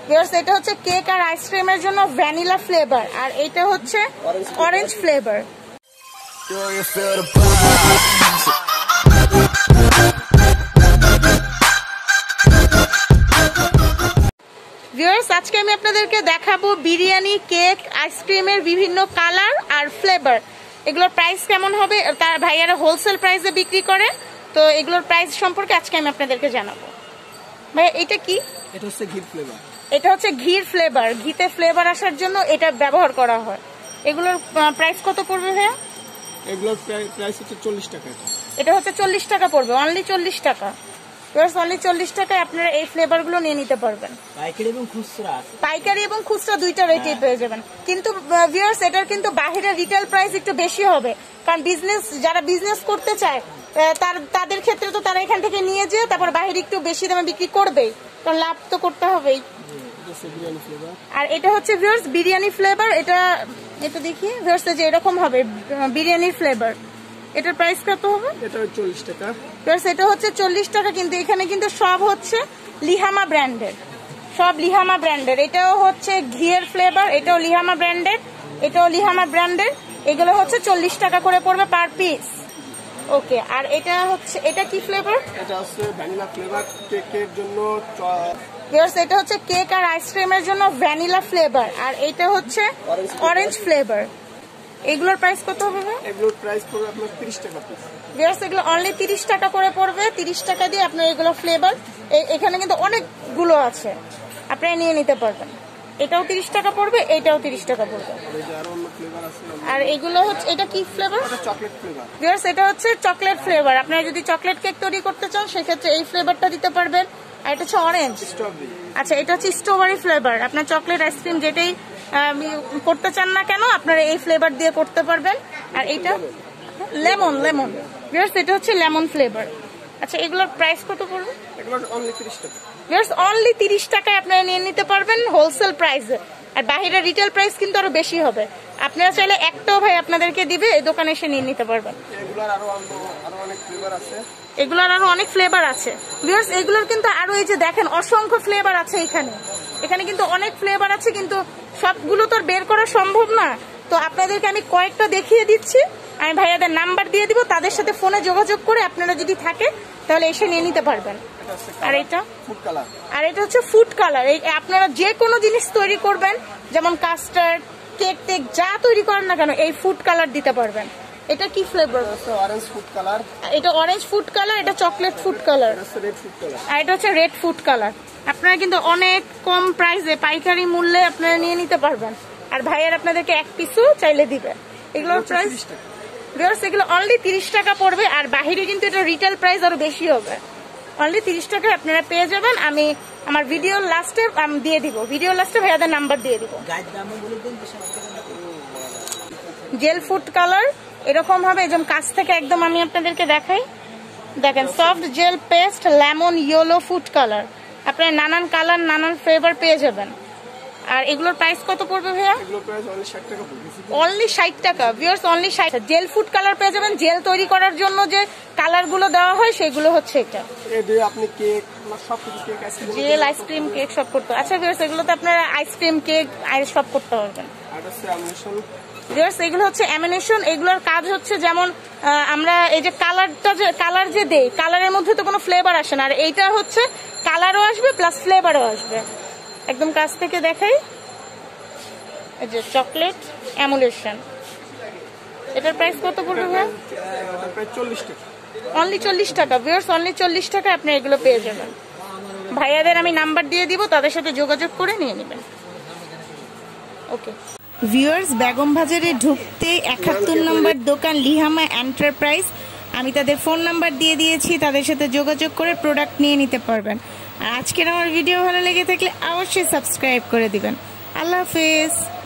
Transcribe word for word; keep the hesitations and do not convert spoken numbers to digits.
Viewers এটা হচ্ছে cake আর আইসক্রিমের জন্য ভ্যানিলা ফ্লেভার, আর এটা হচ্ছে অরেঞ্জ ফ্লেভার। ভিউয়ার্স আজকে আমি আপনাদেরকে দেখাবো বিরিয়ানি, কেক, আইসক্রিমের বিভিন্ন কালার আর ফ্লেভার। এগুলোর প্রাইস কেমন হবে, তার ভাইয়ারা হোলসেল প্রাইসে বিক্রি করে, তো এগুলোর প্রাইস সম্পর্কে আজকে আমি আপনাদেরকে জানাবো। ভাই এটা কি? এটা হচ্ছে ঘির ফ্লেভার। এটা হচ্ছে ঘির ফ্লেভার, ঘিতে ফ্লেভার আসার জন্য এটা ব্যবহার করা হয়। এগুলোর প্রাইস কত পড়বে ভাইয়া? এগুলোর প্রাইস হচ্ছে চল্লিশ টাকা। এটা হচ্ছে চল্লিশ টাকা পড়বে, অনলি চল্লিশ টাকা। অনলি চল্লিশ টাকায় আপনারা এই ফ্লেভার গুলো নিয়ে নিতে পারবেন। পাইকারি এবং খুচরা, পাইকারি এবং খুচরা দুইটা রেটে পেয়ে যাবেন। কিন্তু ভিউয়ার্স এটার কিন্তু বাহিরে রিটেল প্রাইস একটু বেশি হবে, কারণ বিজনেস যারা বিজনেস করতে চায় তার তাদের ক্ষেত্রে তো তারা এখান থেকে নিয়ে যেয়ে তারপর বাহিরে একটু বেশি দামে বিক্রি করবেই, কারণ লাভ তো করতে হবেই। আর এটা হচ্ছে ভিউয়ার্স বিরিয়ানি ফ্লেভার। এটা এটা দেখি ভিউয়ার্স যে এরকম হবে বিরিয়ানির ফ্লেভার। এটার প্রাইস কত হবে? এটা চল্লিশ টাকা। ভিউয়ার্স এটা হচ্ছে চল্লিশ টাকা, কিন্তু এখানে কিন্তু সব হচ্ছে লিহামা ব্র্যান্ডের, সব লিহামা ব্র্যান্ডের। এটাও হচ্ছে ঘিয়ের ফ্লেভার, এটাও লিহামা ব্র্যান্ডের, এটাও লিহামা ব্র্যান্ডের। এগুলো হচ্ছে চল্লিশ টাকা করে পড়বে পার পিস। ওকে, আর এটা হচ্ছে এটা কি ফ্লেভার? এটা হচ্ছে ভ্যানিলা ফ্লেভার কেকের জন্য। ভিউয়ার্স এটা হচ্ছে কেক আর আইসক্রিমের জন্য ভ্যানিলা ফ্লেভার, আর এটা হচ্ছে অরেঞ্জ ফ্লেভার। এগুলোর প্রাইস কত হবে? এগুলোর প্রাইস পড়বে আপনার তিরিশ টাকা পিস। ভিউয়ার্স এগুলো অনলি তিরিশ টাকা করে পড়বে। তিরিশ টাকা দিয়ে আপনার এগুলো ফ্লেভার, এখানে কিন্তু অনেকগুলো আছে, আপনারা নিয়ে নিতে পারবেন। এটাও তিরিশ টাকা পড়বে, এটাও তিরিশ টাকা পড়বে। আর এগুলো হচ্ছে এটা কি ফ্লেভার? Chocolate flavour. ভিউয়ার্স এটা হচ্ছে চকলেট ফ্লেভার। আপনারা যদি চকলেট কেক তৈরি করতে চান সেক্ষেত্রে এই ফ্লেভারটা দিতে পারবেন। আর এটা হচ্ছে অরেঞ্জ। আচ্ছা, এটা হচ্ছে স্ট্রবেরি ফ্লেভার। আপনার চকলেট আইসক্রিম যেটাই করতে চান না কেন আপনারা এই ফ্লেভার দিয়ে করতে পারবেন। আর এটা লেমন লেমন ভিউয়ার্স এটা হচ্ছে লেমন ফ্লেভার। আচ্ছা, এগুলোর প্রাইস কত পড়বে? এগুলোর অনলি তিরিশ টাকা। ভিউয়ার্স অনলি তিরিশ টাকায় আপনারা নিয়ে নিতে পারবেন হোলসেল প্রাইসে। আর বাইরের রিটেল প্রাইস কিন্তু আরো বেশি হবে। আপনারা চাইলে একটাও ভাই আপনাদেরকে দিবে, এই দোকানে এসে নিয়ে নিতে পারবেন। এগুলোর আরো আরো অনেক ফ্লেভার আছে। এগুলোর আরো অনেক ফ্লেভার আছে ভিউয়ার্স। এগুলোর কিন্তু আরো এই যে দেখেন অসংখ্য ফ্লেভার আছে এখানে। এখানে কিন্তু অনেক ফ্লেভার আছে, কিন্তু সবগুলো তো আর বের করা সম্ভব না। তো আপনাদেরকে আমি কয়েকটা দেখিয়ে দিচ্ছি, আমি ভাইয়াদের নাম্বার দিয়ে দিব, তাদের সাথে ফোনে যোগাযোগ করে আপনারা যদি থাকে তাহলে এসে নিয়ে নিতে পারবেন। আর এটা ফুড কালার, আর এটা হচ্ছে ফুড কালার। এই আপনারা যে কোনো জিনিস তৈরি করবেন, যেমন কাস্টার্ড, কেক টেক যা তৈরি করেন না কেন, এই ফুড কালার দিতে পারবেন। এটা কি ফ্লেভার? Orange food colour. এটা অরেঞ্জ ফুড কালার, এটা চকলেট ফুড কালার, আর এটা হচ্ছে রেড ফুড কালার। আপনারা কিন্তু অনেক কম প্রাইসে পাইকারি মূল্যে আপনারা নিয়ে নিতে পারবেন। আর ভাইয়ার আপনাদেরকে এক পিসও চাইলে দিবে। এগুলোর প্রাইস ভিউয়ার্স এগুলো অনলি তিরিশ টাকা পড়বে। আর বাহিরে কিন্তু এটা রিটেল প্রাইস আরো বেশি হবে। অনলি তিরিশ টাকায় আপনারা পেয়ে যাবেন। আমি আমার ভিডিওর লাস্টে দিয়ে দিব, ভিডিও লাস্টে ভাইয়াদের নাম্বার দিয়ে দিব। জেল ফুড কালার এরকম হবে, যেমন কাছ থেকে একদম আমি আপনাদেরকে দেখাই। দেখেন soft gel paste lemon yellow food colour. আপনারা নানান কালার নানান ফ্লেভার পেয়ে যাবেন। আর এগুলোর প্রাইস কত পড়বে ভাইয়া? অনলি ষাট টাকা ভিউয়ার্স, অনলি ষাট। জেল ফুড কালার পেয়ে যাবেন। জেল তৈরি করার জন্য যে কালার গুলো দেওয়া হয় সেগুলো হচ্ছে এটা। জেল আইসক্রিম কেক সব করতে। আচ্ছা ভিউয়ার্স এগুলো তো আপনারা আইসক্রিম কেক সব করতে পারবেন। ভিউয়ার্স এগুলো হচ্ছে অ্যামিনেশন। এগুলোর কাজ হচ্ছে যেমন আমরা এই যে কালারটা যে কালার যে দেই, কালারের মধ্যে তো কোনো ফ্লেভার আসে না, আর এইটা হচ্ছে কালারও আসবে প্লাস ফ্লেভারও আসবে। একদম কাছ থেকে দেখাই, এই যে চকলেট অ্যামুলেশন। এটার প্রাইস কত পড়বে ভাই? অনলি চল্লিশ টাকা ভিউয়ার্স, অনলি চল্লিশ টাকা আপনি এগুলো পেয়ে যাবেন। ভাইয়াদের আমি নাম্বার দিয়ে দিব, তাদের সাথে যোগাযোগ করে নিয়ে নেবেন। ওকে ভিউয়ার্স, বেগম বাজারে ঢুকতে একাত্তর নম্বর দোকান লিহামা এন্টারপ্রাইজ। আমি তাদের ফোন নাম্বার দিয়ে দিয়েছি, তাদের সাথে যোগাযোগ করে প্রোডাক্ট নিয়ে নিতে পারবেন। আর আজকের আমার ভিডিও ভালো লেগে থাকলে অবশ্যই সাবস্ক্রাইব করে দিবেন। আল্লাহ হাফেজ।